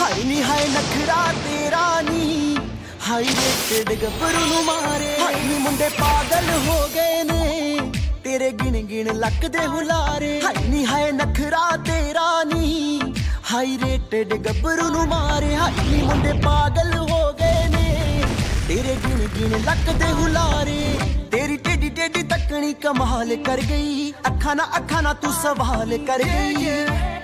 High ਨੀ ਹਾਏ ਨਖਰਾ ਤੇਰਾ ਨੀ ਹਾਈ ਰੇਟਡ ਗੱਭਰੂ ਨੂੰ ਮਾਰੇ। ਹਾਈ ਨੀ ਮੁੰਡੇ ਪਾਗਲ ਹੋ ਗਏ ਨੇ ਤੇਰੇ ਗਿਣ ਗਿਣ ਲੱਕ ਦੇ ਹੁਲਾਰੇ। ਹਾਈ ਨੀ ਹਾਏ ਨਖਰਾ ਤੇਰਾ ਨੀ ਹਾਈ ਰੇਟਡ ਗੱਭਰੂ ਨੂੰ ਮਾਰੇ। ਹਾਈ ਨੀ ਮੁੰਡੇ ਪਾਗਲ ਹੋ ਗਏ ਨੇ ਤੇਰੇ ਗਿਣ ਗਿਣ ਲੱਕ ਦੇ ਹੁਲਾਰੇ। ਤੇਰੀ ਟੇਡੀ ਟੇਡੀ ਤੱਕਣੀ ਕਮਾਲ ਕਰ ਗਈ, ਅੱਖਾਂ ਨਾ ਤੂੰ ਸਵਾਲ ਕਰ ਗਈ।